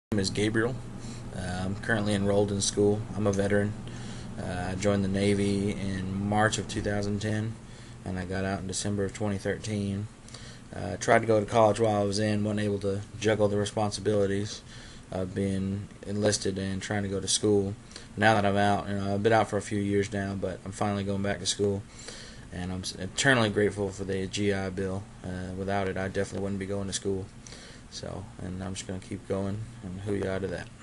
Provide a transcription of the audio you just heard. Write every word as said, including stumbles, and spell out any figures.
My name is Gabriel. Uh, I'm currently enrolled in school. I'm a veteran. Uh, I joined the Navy in March of two thousand ten, and I got out in December of twenty thirteen. Uh, tried to go to college while I was in, wasn't able to juggle the responsibilities of being enlisted and trying to go to school. Now that I'm out, you know, I've been out for a few years now, but I'm finally going back to school, and I'm eternally grateful for the G I Bill. Uh, without it, I definitely wouldn't be going to school. So, and I'm just going to keep going, and hoo-yah to that.